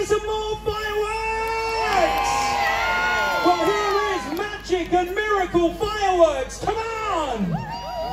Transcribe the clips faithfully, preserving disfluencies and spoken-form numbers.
for some more fireworks? Well, here is magic and miracle fireworks. Come on!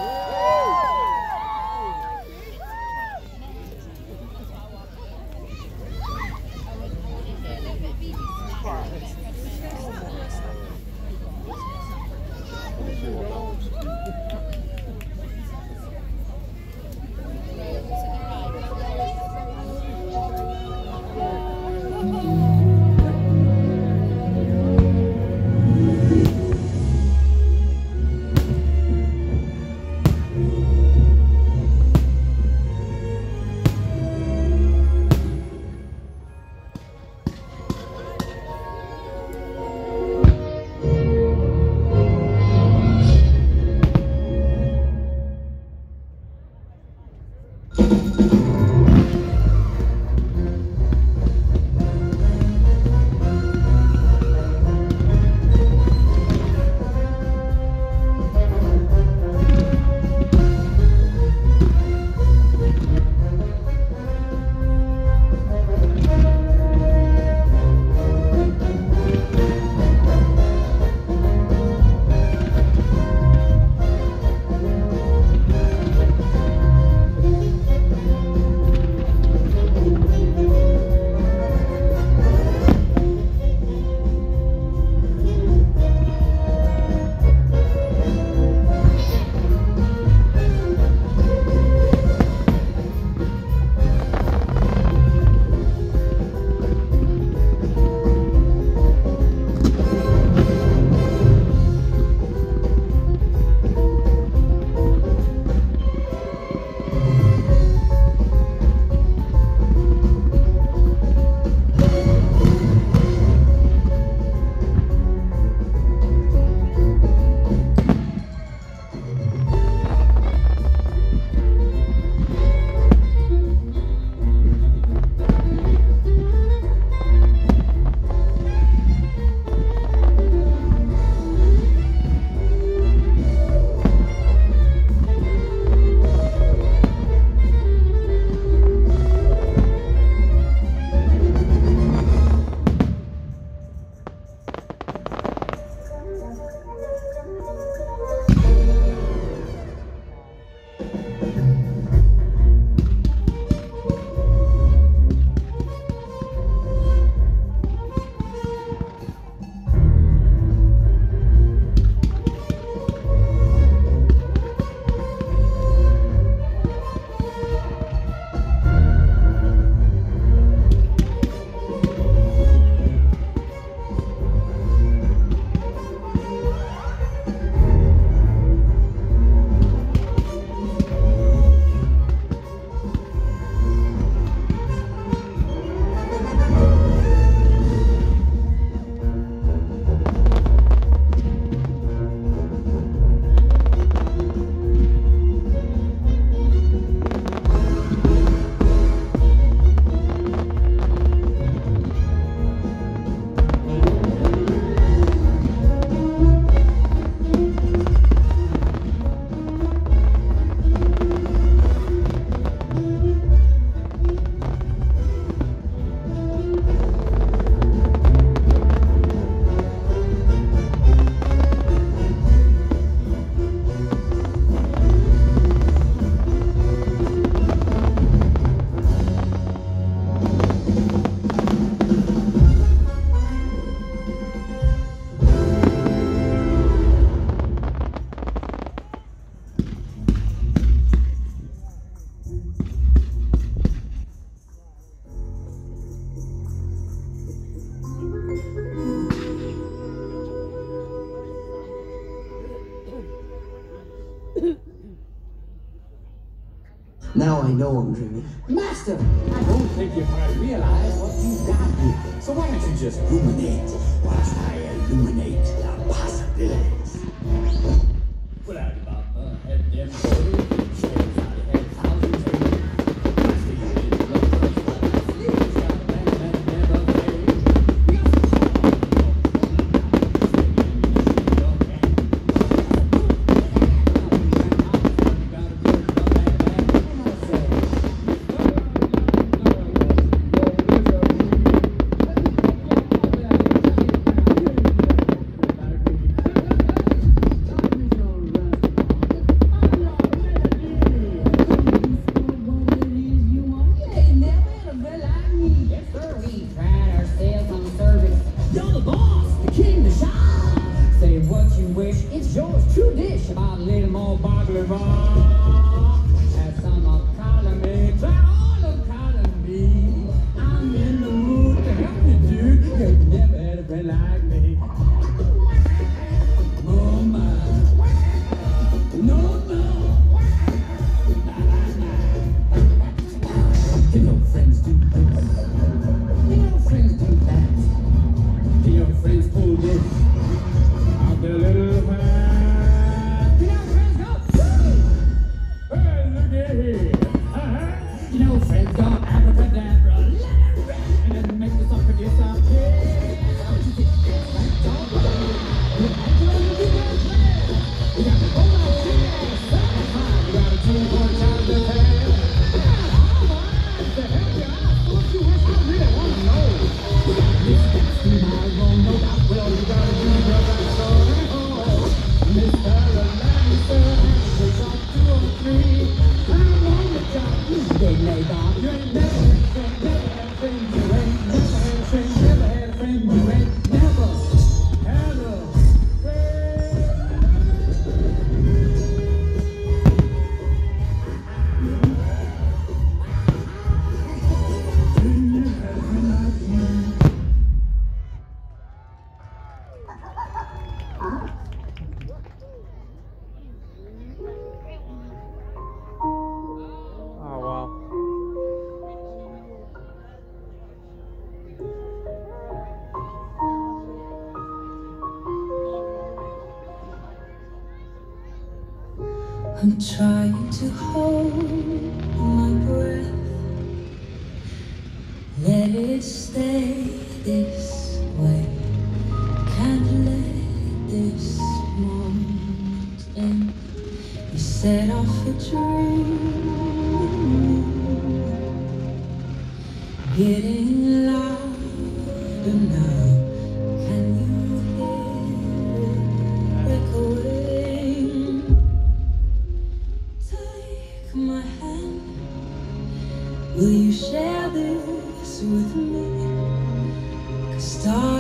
Now I know I'm dreaming. Master, I don't think you quite realize what you've got here. So why don't you just ruminate whilst I illuminate the possibilities? Well, Alibaba had them stories, stories out of had thousands of years. I see you in love, but sleep got a man that never fades. Yes, sir, we pride ourselves on service. You're the boss, the king, the shop. Say what you wish, it's yours, true dish. About a little more baklava. Have some of column me, try all of column me. I'm in the mood to help you, dude. You've never had a friend like me. Oh my, no, no. Nah, nah, nah. You know friends do this. You know friends do that. You know friends pull this out their little hand. You know friends go, woo! Hey, look at here. Uh-huh. You know friends go abracadabra, let it rip, and then make the sucker disappear. Don't you think that's right, dog? You got to go out here, you got to two more times the past. To help you out, what you wish I really want to know. You got this, that's too high, wrong, no doubt. Well, you got to do your best, so Mister Lannister, it's on two or three. I'm on the job, you stay laid off. You ain't never had a friend, never had a friend, you ain't never had a friend, never had a friend, you ain't never had a friend. Oh, wow. I'm trying to hold my breath, let it stay this way. Can't let this moment end. You set off a dream, getting louder now. Can you hear it echoing? Take my hand. Will you share this with me? 'Cause stars